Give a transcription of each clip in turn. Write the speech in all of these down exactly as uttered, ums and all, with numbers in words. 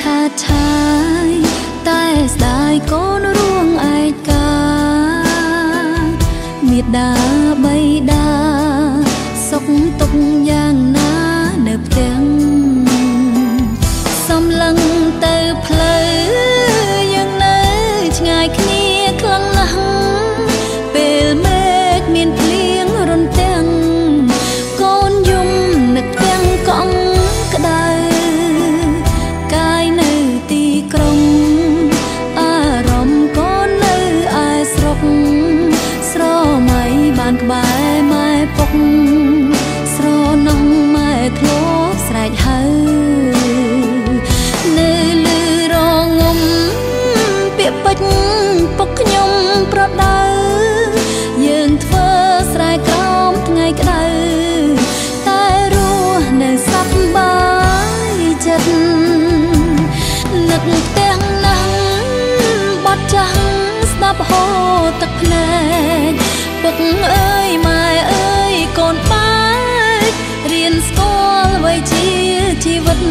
ថាឆាយតែស្ដាយកូនរួងឯកាមេដាបៃតាសុខទុក្ខយ៉ាងណានៅផ្ទះសំឡឹងទៅផ្លូវយើងនៅឆ្ងាយគ្នាខ្លាំងណាស់ពេលមេឃមានភ្លៀងរន្ទាំងកូនយំនឹកទាំងកង់ក្តៅកាយនៅទីក្រុងអារម្មណ៍កូននៅឯស្រុកស្រមៃបានក្បែរម៉ែពុកស្រណោះម៉ែធ្លាប់ស្រែកហៅនៅលឺរងំពាក្យពេចពុកខ្ញុំប្រដៅយើងធ្វើស្រែក្រោមថ្ងៃក្តៅតែរស់នៅសប្បាយចិត្តនឹកផ្ទះណាស់បាត់ចាស់ស្ដាប់ហូរទឹកភ្នែកពុកអើយម៉ែអើយកូនបែករៀនស្គាល់អ្វីជាជីវិត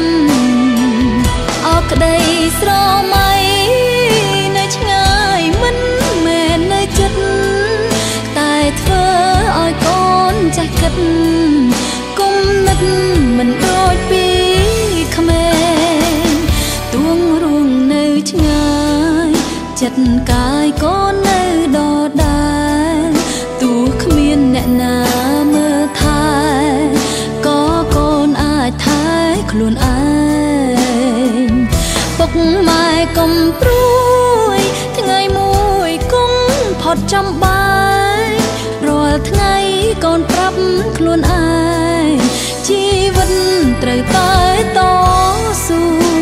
អរក្តីស្រមៃនៅឆ្ងាយមិនមែននៅចិត្តតែធ្វើឲ្យកូនចេះគិតគុំនឹកមិនដូចពីក្មេងទួងរួងនៅឆ្ងាយចិត្តកាយកូននៅដដែលទោះគ្មានអ្នកណាមើលថែក៏កូនអាចថែខ្លួនឯងពុកម៉ែកុំព្រួយថ្ងៃមួយគង់ផុតចំបាយរាល់ថ្ងៃកូនប្រាប់ខ្លួនឯងជីវិតត្រូវតែតស៊ូ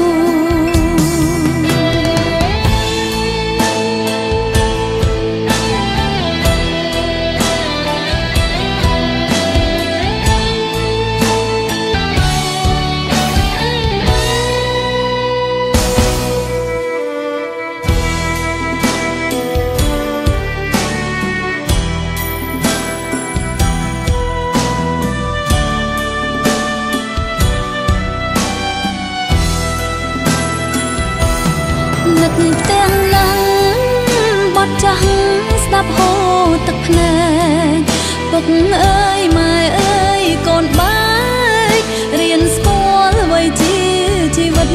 នឹកផ្ទះណាំបាត់ចាស់ស្ដាប់ហូរទឹកភ្នែកពុកអើយម៉ែអើយកូនបែករៀនស្គាល់អ្វីជាជីវិត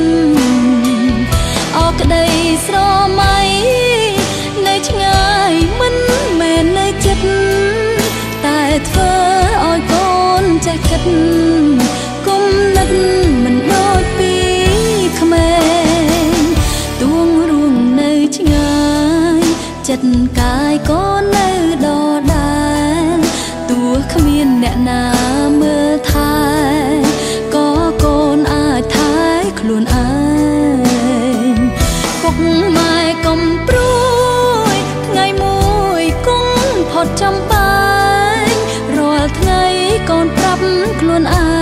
អរក្តីស្រមៃនៅឆ្ងាយមិនមែននៅចិត្តតែធ្វើឲ្យកូនចេះគិតគុំនឹកមិនដូចពីក្មេងទួងរួងនៅឆ្ងាយចិត្តកាយកូននៅដដែលទោះគ្មានអ្នកណាមើលថែក៏កូនអាចថែខ្លួនឯងពុកម៉ែកុំព្រួយថ្ងៃមួយគង់ផុតចំបាយរាល់ថ្ងៃកូនប្រាប់ខ្លួនឯង